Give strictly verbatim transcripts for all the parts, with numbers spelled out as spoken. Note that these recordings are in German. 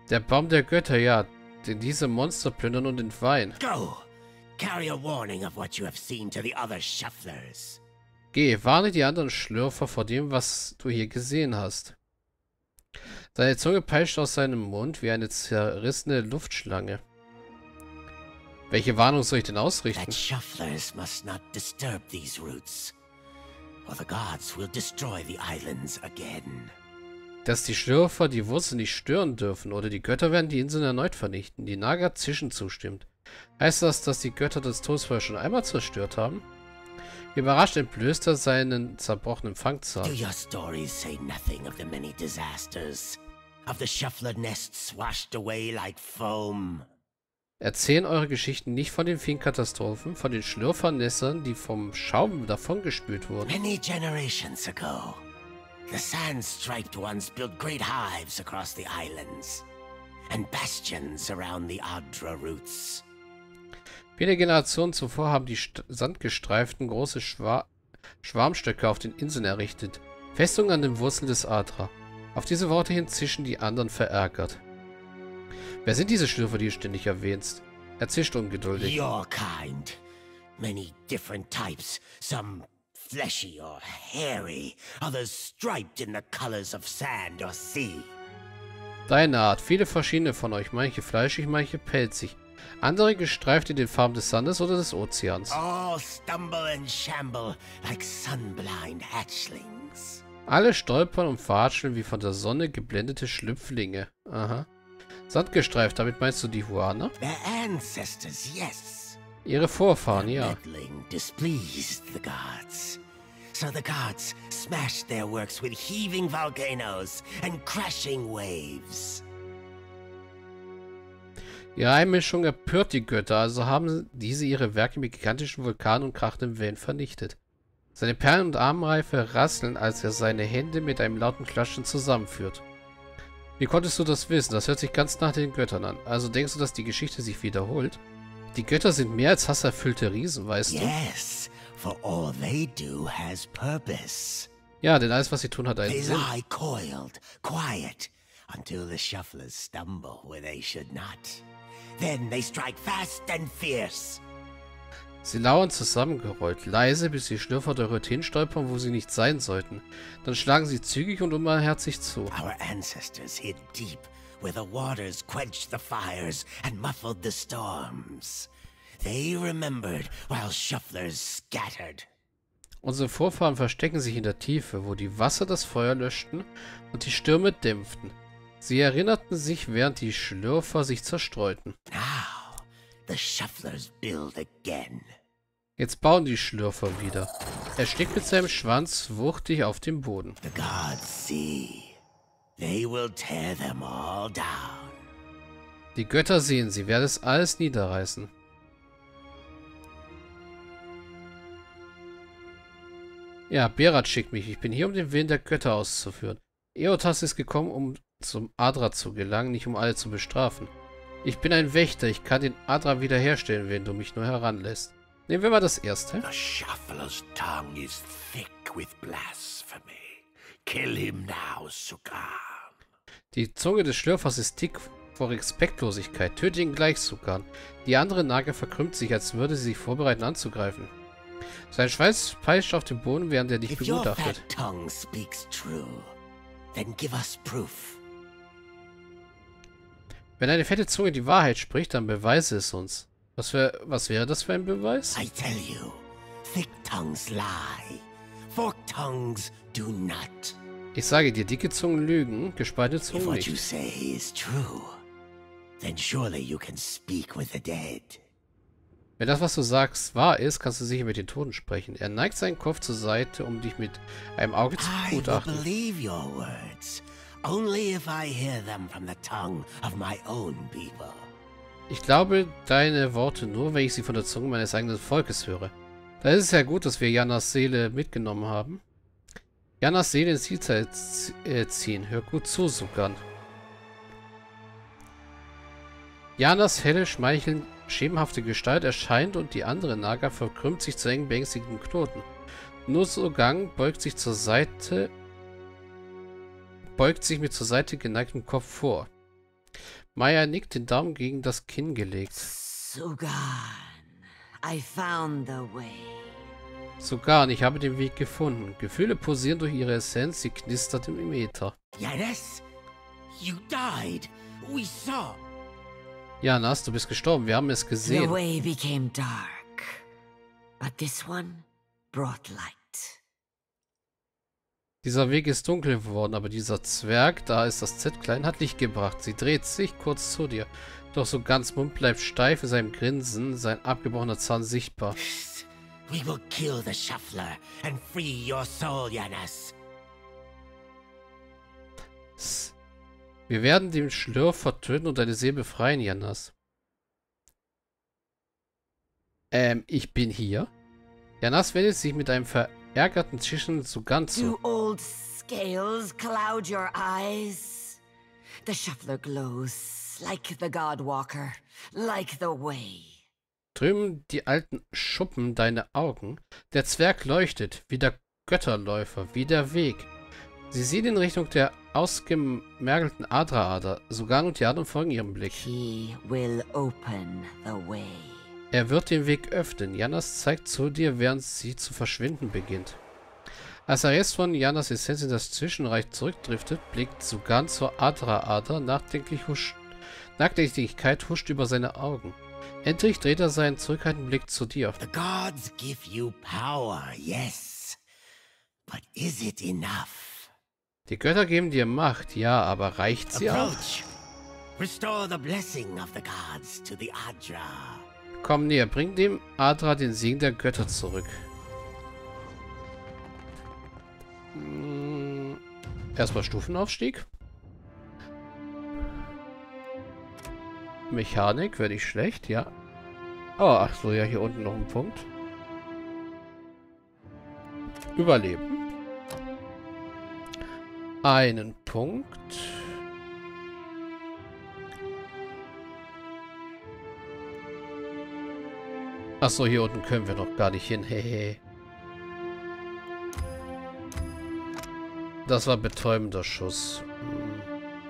Der Baum der Götter, ja, den diese Monster plündern und entweihen. Go! Carry a warning of what you have seen to the other shufflers. Geh, warne die anderen Schlürfer vor dem, was du hier gesehen hast. Seine Zunge peitscht aus seinem Mund wie eine zerrissene Luftschlange. Welche Warnung soll ich denn ausrichten? That shufflers must not disturb these roots, or the gods will destroy the islands again. Dass die Schlürfer die Wurzel nicht stören dürfen, oder die Götter werden die Inseln erneut vernichten. Die Naga zischen zustimmt. Heißt das, dass die Götter das Todesfeuer schon einmal zerstört haben? Überrascht entblößt er seinen zerbrochenen Fangzahn. Do your stories say nothing of the many disasters? Of the shuffler nests washed away like foam? Erzählen eure Geschichten nicht von den vielen Katastrophen, von den Schlürfernässern, die vom Schaum davongespült wurden? Many generations ago, the sand-striped ones built great hives across the islands, and bastions around the Adra roots. Viele Generationen zuvor haben die St Sandgestreiften große Schwa Schwarmstöcke auf den Inseln errichtet. Festungen an den Wurzeln des Adra. Auf diese Worte hin zischen die anderen verärgert. Wer sind diese Schlürfer, die du ständig erwähnst? Er zischt ungeduldig. Your kind. Many different types. Some fleshy or hairy. Others striped in the colors of sand or sea. Deine Art. Viele verschiedene von euch. Manche fleischig, manche pelzig. Andere gestreift in den Farben des Sandes oder des Ozeans. All stumble and shamble like sunblind hatchlings. Alle stolpern und watscheln wie von der Sonne geblendete Schlüpflinge. Aha. Sandgestreift, damit meinst du die Huaner? Their ancestors, yes. Ihre Vorfahren, ja. Meddling displeased the gods. So the gods smashed their works with heaving volcanoes and crashing waves. Ihre Einmischung empört die Götter, also haben diese ihre Werke mit gigantischen Vulkanen und krachenden Wellen vernichtet. Seine Perlen- und Armreife rasseln, als er seine Hände mit einem lauten Klatschen zusammenführt. Wie konntest du das wissen? Das hört sich ganz nach den Göttern an. Also denkst du, dass die Geschichte sich wiederholt? Die Götter sind mehr als hasserfüllte Riesen, weißt du? Yes, for all they do has purpose. Ja, denn alles, was sie tun, hat einen They Sinn. lie coiled, quiet, until the shufflers stumble where they should not. Then they strike fast and fierce. Sie lauern zusammengerollt, leise, bis die Schlürfer dorthin stolpern, wo sie nicht sein sollten. Dann schlagen sie zügig und unbarmherzig zu. Our ancestors hid deep, where the waters quenched the fires and muffled the storms. They remembered while shufflers scattered. Unsere Vorfahren verstecken sich in der Tiefe, wo die Wasser das Feuer löschten und die Stürme dämpften. Sie erinnerten sich, während die Schlürfer sich zerstreuten. Now, the shufflers build again. Jetzt bauen die Schlürfer wieder. Er schlägt mit seinem Schwanz wuchtig auf den Boden. The gods see. They will tear them all down. Die Götter sehen, sie werden es alles niederreißen. Ja, Berat schickt mich. Ich bin hier, um den Willen der Götter auszuführen. Eotas ist gekommen, um zum Adra zu gelangen, nicht um alle zu bestrafen. Ich bin ein Wächter. Ich kann den Adra wiederherstellen, wenn du mich nur heranlässt. Nehmen wir mal das erste. The shuffler's tongue is thick with blasphemy. Kill him now, Sukan. Die Zunge des Schlürfers ist dick vor Respektlosigkeit. Töte ihn gleich, Sukan. Die andere Nager verkrümmt sich, als würde sie sich vorbereiten anzugreifen. Sein Schweiß peitscht auf den Boden, während er dich If your begutachtet. fat tongue speaks true, then give us proof. Wenn eine fette Zunge die Wahrheit spricht, dann beweise es uns. Was, wär, was wäre das für ein Beweis? I tell you, thick tongues lie. Forked tongues do not. Ich sage dir, dicke Zungen lügen, gespaltene If Zungen what you nicht. say is true, then surely you can speak with the dead. Wenn das, was du sagst, wahr ist, kannst du sicher mit den Toten sprechen. Er neigt seinen Kopf zur Seite, um dich mit einem Auge zu I will begutachten. believe your words, only if I hear them from the tongue of my own people. Ich glaube deine Worte nur, wenn ich sie von der Zunge meines eigenen Volkes höre. Da ist es ja gut, dass wir Janas Seele mitgenommen haben. Janas Seele ins Zielzeit ziehen. Hör gut zu, Sukan. Janas helle, schmeichelnd schemenhafte Gestalt erscheint und die andere Naga verkrümmt sich zu eng beängstigenden Knoten. Nur Sukan beugt sich zur Seite, beugt sich mit zur Seite geneigtem Kopf vor. Maya nickt, den Daumen gegen das Kinn gelegt. Sugan, I found the way. Sogar, ich habe den Weg gefunden. Gefühle pulsieren durch ihre Essenz, sie knistert im Äther. Yanis, you died. We saw. Janas, du bist gestorben, wir haben es The gesehen. way became dark, but this one brought light. Dieser Weg ist dunkel geworden, aber dieser Zwerg, da ist das Z klein, hat Licht gebracht. Sie dreht sich kurz zu dir. Doch so ganz Mund bleibt steif in seinem Grinsen, sein abgebrochener Zahn sichtbar. We will kill the Shuffler and free your soul, Yanis. Psst. Wir werden den Schlürfer töten und deine Seele befreien, Janas. Ähm, ich bin hier. Janas wendet sich mit einem verärgerten Zischen zu ganz zu. Do old scales cloud your eyes? The Shuffler glows like the Godwalker, like the way. Trüben die alten Schuppen deine Augen? Der Zwerg leuchtet, wie der Götterläufer, wie der Weg. Sie sieht in Richtung der ausgemergelten Adra-Ader. Sugan und Yadon folgen ihrem Blick. He will open the way. Er wird den Weg öffnen. Janas zeigt zu dir, während sie zu verschwinden beginnt. Als der Rest von Janas Essenz in das Zwischenreich zurückdriftet, blickt Sugan zur Adra-Ader. Nachdenklich huscht, Nachdenklichkeit huscht über seine Augen. Endlich dreht er seinen zurückhaltenden Blick zu dir. The gods give you power, yes. But is it enough? Die Götter geben dir Macht, ja, aber reicht sie auch? Approach. Restore the blessing of the gods to the Adra. Komm näher, bring dem Adra den Segen der Götter zurück. Hm, erstmal Stufenaufstieg. Mechanik wäre nicht schlecht, ja. Oh, ach so, ja, hier unten noch ein Punkt. Überleben. Einen Punkt. Ach so, hier unten können wir noch gar nicht hin. Hehe. Das war betäubender Schuss. Hm.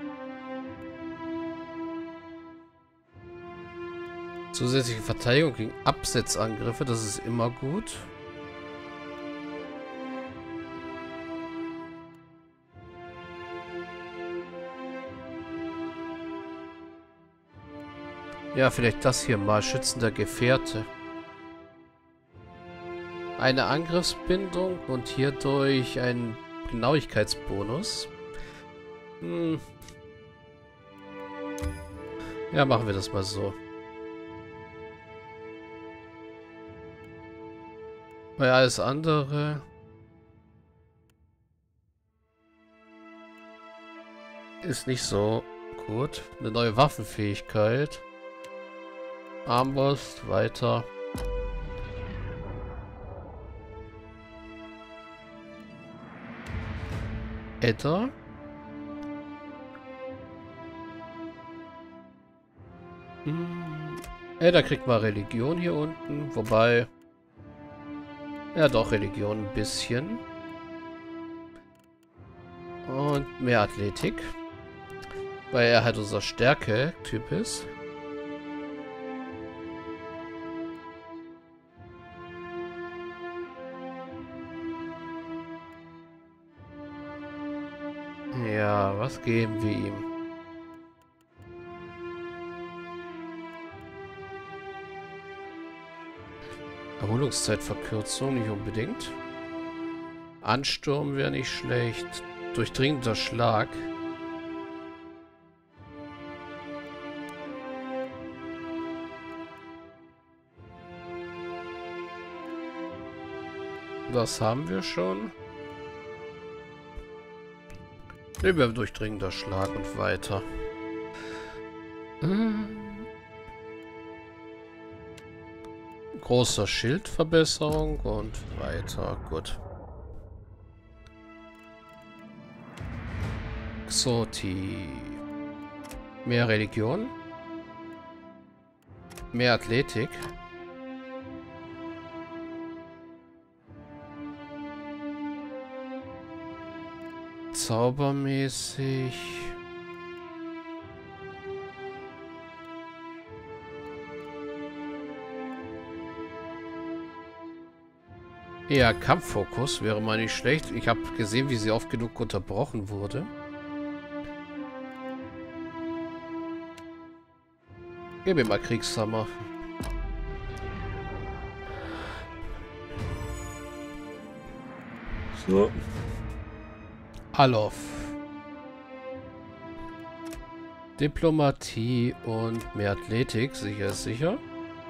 Zusätzliche Verteidigung gegen Absetzangriffe, das ist immer gut. Ja, vielleicht das hier mal. Schützender Gefährte. Eine Angriffsbindung und hierdurch ein Genauigkeitsbonus. Hm. Ja, machen wir das mal so. Weil alles andere ist nicht so gut. Eine neue Waffenfähigkeit. Armbrust, weiter. Edda. Hm. Edda kriegt mal Religion hier unten. Wobei... Ja doch, Religion ein bisschen. Und mehr Athletik. Weil er halt unser Stärke-Typ ist. Ja, was geben wir ihm? Erholungszeitverkürzung nicht unbedingt. Ansturm wäre nicht schlecht. Durchdringender Schlag. Das haben wir schon. Über durchdringender Schlag und weiter. Großer Schildverbesserung und weiter. Gut. Xoti. Mehr Religion. Mehr Athletik. Zaubermäßig. Ja, Kampffokus wäre mal nicht schlecht. Ich habe gesehen, wie sie oft genug unterbrochen wurde. Gib mir mal Kriegshammer. So. Alof. Diplomatie und mehr Athletik, sicher ist sicher.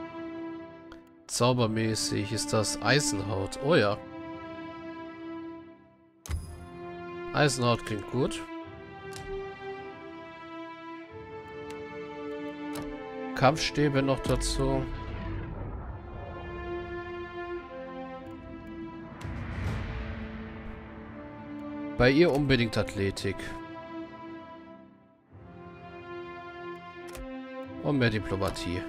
Zaubermäßig ist das Eisenhaut. Oh ja. Eisenhaut klingt gut. Kampfstäbe noch dazu. Bei ihr unbedingt Athletik. Und mehr Diplomatie.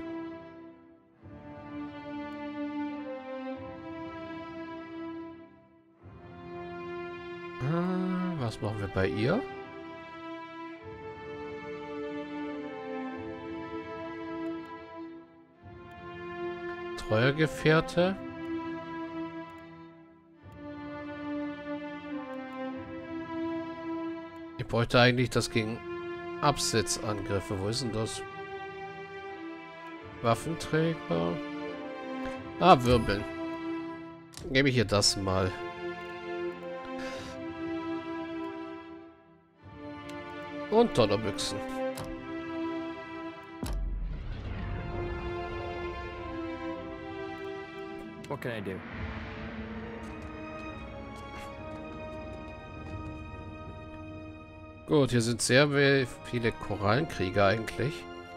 Was machen wir bei ihr? Treuer Gefährte. Ich bräuchte eigentlich das gegen Absetzangriffe. Wo ist denn das? Waffenträger. Ah, Wirbeln. Gebe ich ihr das mal. Und Donnerbüchsen. What can I do? Gut, hier sind sehr viele Korallenkrieger eigentlich.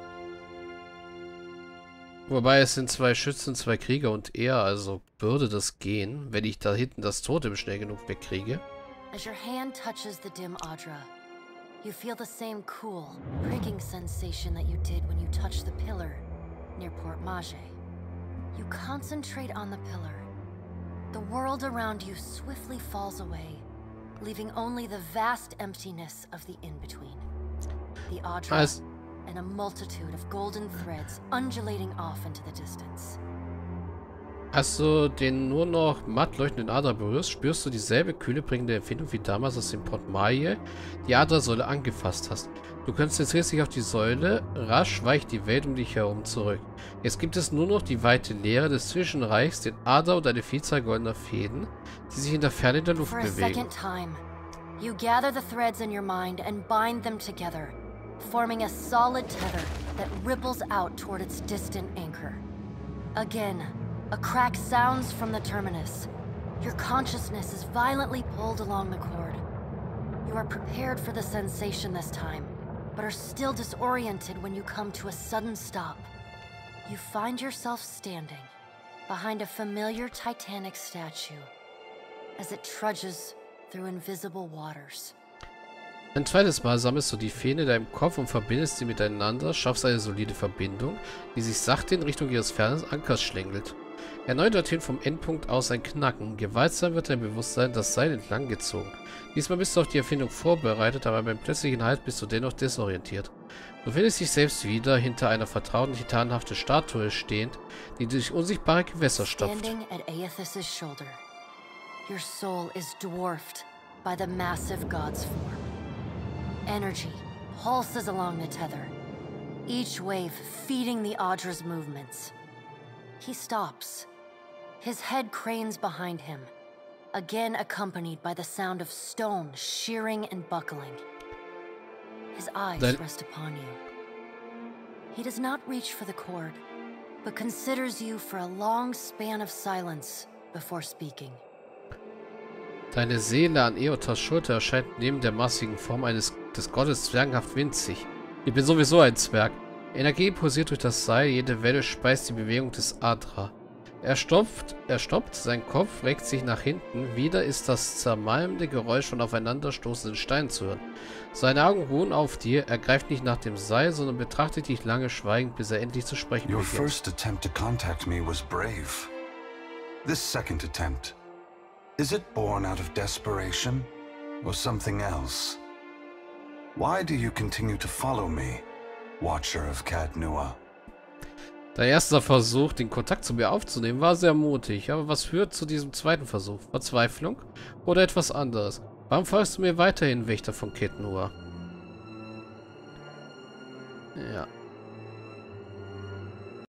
Wobei es sind zwei Schützen, zwei Krieger und er, also würde das gehen, wenn ich da hinten das Totem schnell genug wegkriege. As your hand touches the dim Audra, you feel the same cool, pricking sensation that you did when you touched the pillar near Port Mage. You concentrate on the pillar. The world around you swiftly falls away, leaving only the vast emptiness of the in-between. The Audra As and a multitude of golden threads undulating off into the distance. Als du den nur noch matt leuchtenden Adra berührst, spürst du dieselbe kühle, bringende Empfindung wie damals, als du in Port Mage die Adra-Säule angefasst hast. Du konzentrierst dich auf die Säule, rasch weicht die Welt um dich herum zurück. Jetzt gibt es nur noch die weite Leere des Zwischenreichs, den Adra und eine Vielzahl goldener Fäden, die sich in der Ferne in der Luft For a bewegen. second time, you gather the threads in your mind and bind them together, forming a solid tether that ripples out toward its distant anchor. Again, a crack sounds from the terminus. Your consciousness is violently pulled along the cord. You are prepared for the sensation this time, but are still disoriented when you come to a sudden stop. You find yourself standing behind a familiar Titanic statue as it trudges through invisible waters. Ein zweites Mal sammelst du die Fäden in deinem Kopf und verbindest sie miteinander, schaffst eine solide Verbindung, die sich sachte in Richtung ihres fernen Ankers schlängelt. Erneut dorthin vom Endpunkt aus ein Knacken. Gewaltsam wird dein Bewusstsein das Seil entlang gezogen. Diesmal bist du auf die Erfindung vorbereitet, aber beim plötzlichen Halt bist du dennoch desorientiert. Du findest dich selbst wieder hinter einer vertrauten, titanhaften Statue stehend, die durch unsichtbare Gewässer stopft. Standing at Aethys' shoulder, your soul is dwarfed by the massive god's form. Energy pulses along the tether, each wave feeding the Audra's movements. He stops. His head cranes behind him, again accompanied by the sound of stone shearing and buckling. His eyes Then rest upon you. He does not reach for the cord, but considers you for a long span of silence before speaking. Deine Seele an Eotas Schulter erscheint neben der massigen Form eines des Gottes zwergenhaft winzig. Ich bin sowieso ein Zwerg. Energie pulsiert durch das Seil, jede Welle speist die Bewegung des Adra. Er stopft, er stoppt, sein Kopf reckt sich nach hinten, wieder ist das zermalmende Geräusch von aufeinanderstoßenden Steinen zu hören. Seine Augen ruhen auf dir, er greift nicht nach dem Seil, sondern betrachtet dich lange schweigend, bis er endlich zu sprechen Your beginnt. first attempt to contact me was brave. This second attempt, is it born out of desperation or something else? Why do you continue to follow me, Watcher of Cat Nua? Der erste Versuch, den Kontakt zu mir aufzunehmen, war sehr mutig. Aber was führt zu diesem zweiten Versuch? Verzweiflung? Oder etwas anderes? Warum folgst du mir weiterhin, Wächter von Kettenur? Ja.